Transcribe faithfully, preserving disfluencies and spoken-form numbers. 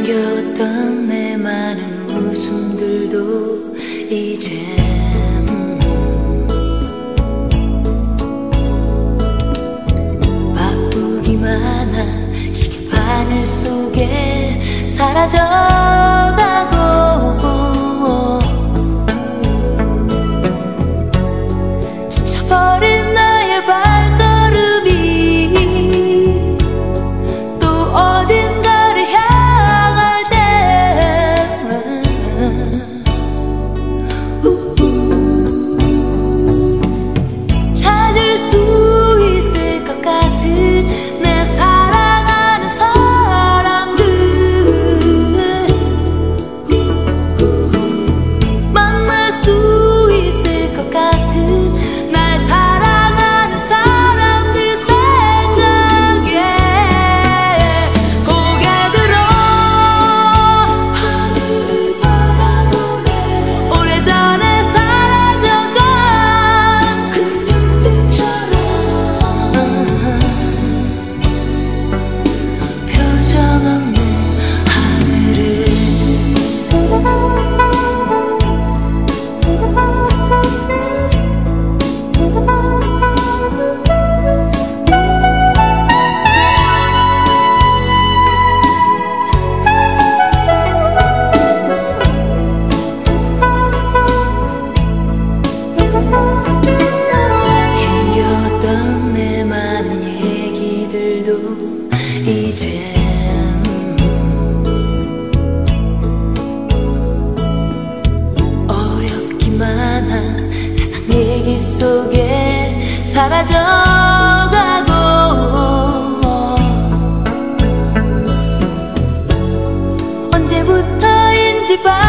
힘겨웠던 내 많은 웃음들도 이젠 바쁘기만 한 시계바늘 속에 사라져가고 지쳐버린 나의 발걸음이 또 어딘가를 향할 때 찾을 수 있을 것 같은 내 사랑하는 사람들, 만날 수 있을 것 같은 날 사랑하는 사람들 생각에 고개 들어 하늘을 바라보네. 오래전에 사라져간 그 눈빛처럼 표정 없는 하늘을 힘겨웠던 내 많은 얘기들도 이젠 어렵기만 한 세상 얘기 속에 사라져가고 언제부터인지 봐